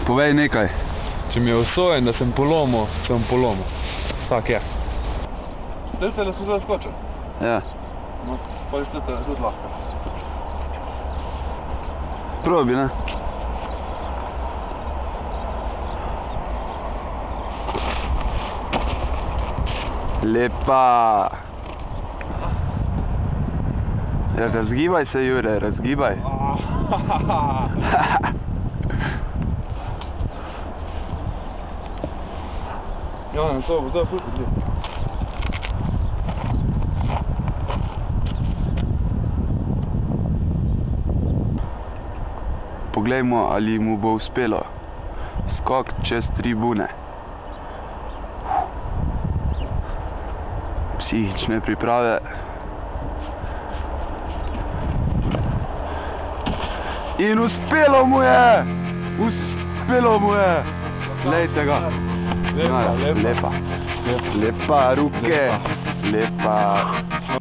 Povej nekaj. Če mi je usojen, da sem polomil, sem polomil. Tak je. Stete le skozi skočil? Ja. No, pa je stete tudi lahko. Probi, ne? Lepa! Ja, razgibaj se, Jure, razgibaj. Ja, ne, to bo zdaj ful podljiv. Poglejmo, ali mu bo uspelo. Skok čez tribune. Psihične priprave. In uspelo mu je! Uspelo mu je! Glejte ga. Lepa. Lepa ruke. Lepa.